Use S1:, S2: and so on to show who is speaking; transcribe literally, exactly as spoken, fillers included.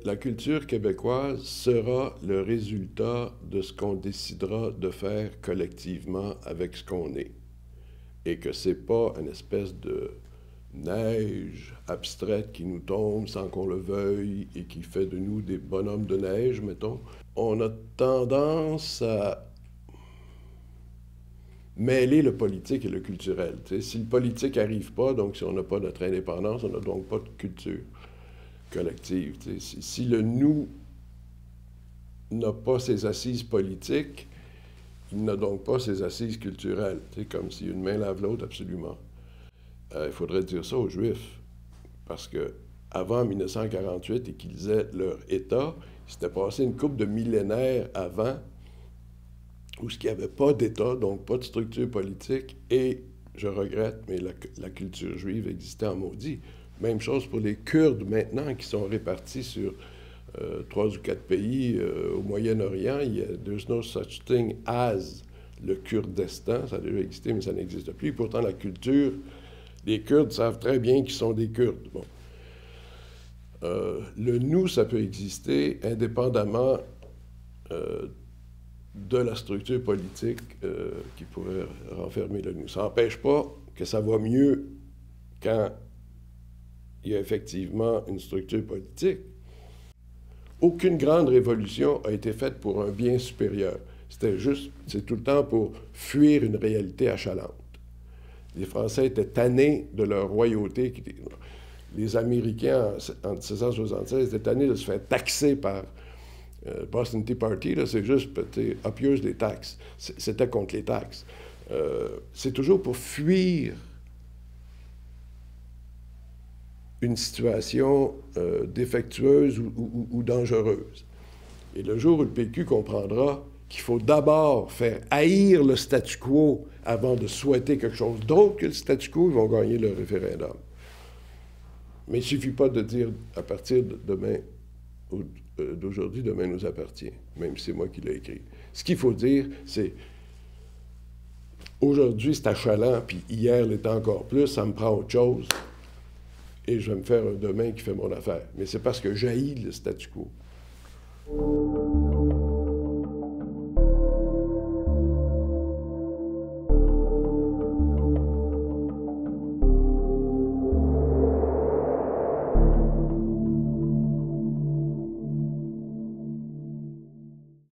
S1: la culture québécoise sera le résultat de ce qu'on décidera de faire collectivement avec ce qu'on est. Et que c'est pas une espèce de neige abstraite qui nous tombe sans qu'on le veuille et qui fait de nous des bonhommes de neige, mettons. On a tendance à mêler le politique et le culturel. T'sais, si le politique n'arrive pas, donc si on n'a pas notre indépendance, on n'a donc pas de culture collective. Si, si le nous n'a pas ses assises politiques, il n'a donc pas ses assises culturelles. Comme si une main lave l'autre, absolument. Euh, il faudrait dire ça aux Juifs, parce que avant mille neuf cent quarante-huit et qu'ils aient leur État, il s'était passé une couple de millénaires avant où il n'y avait pas d'État, donc pas de structure politique, et, je regrette, mais la, la culture juive existait en maudit. Même chose pour les Kurdes maintenant, qui sont répartis sur euh, trois ou quatre pays euh, au Moyen-Orient. Il y a there's no such thing as le Kurdistan. Ça a déjà existé, mais ça n'existe plus. Pourtant, la culture, les Kurdes savent très bien qu'ils sont des Kurdes. Bon. Euh, le nous, ça peut exister indépendamment euh, de la structure politique euh, qui pourrait renfermer le nous. Ça n'empêche pas que ça va mieux quand il y a effectivement une structure politique. Aucune grande révolution a été faite pour un bien supérieur. C'était juste, c'est tout le temps pour fuir une réalité achalante. Les Français étaient tannés de leur royauté. Les Américains, en mille sept cent soixante-seize, étaient tannés de se faire taxer par euh, Boston Tea Party. Là, c'est juste, up yours les taxes. C'était contre les taxes. Euh, c'est toujours pour fuir une situation euh, défectueuse ou, ou, ou dangereuse. Et le jour où le P Q comprendra qu'il faut d'abord faire haïr le statu quo avant de souhaiter quelque chose d'autre que le statu quo, ils vont gagner le référendum. Mais il ne suffit pas de dire à partir de demain, ou euh, d'aujourd'hui, demain nous appartient, même si c'est moi qui l'ai écrit. Ce qu'il faut dire, c'est aujourd'hui c'est achalant, puis hier l'était encore plus, ça me prend autre chose. Et je vais me faire un demain qui fait mon affaire. Mais c'est parce que j'haïs le statu quo.